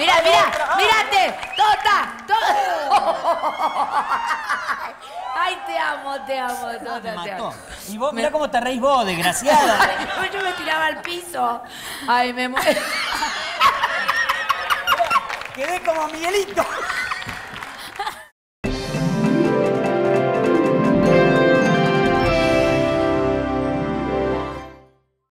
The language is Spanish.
Mirá, mírate. Tota. Ay, te amo, Tota, Me te amo. mató. Y vos, mirá cómo te reís vos, desgraciada. Ay, yo me tiraba al piso. Ay, me muero. Quedé como Miguelito.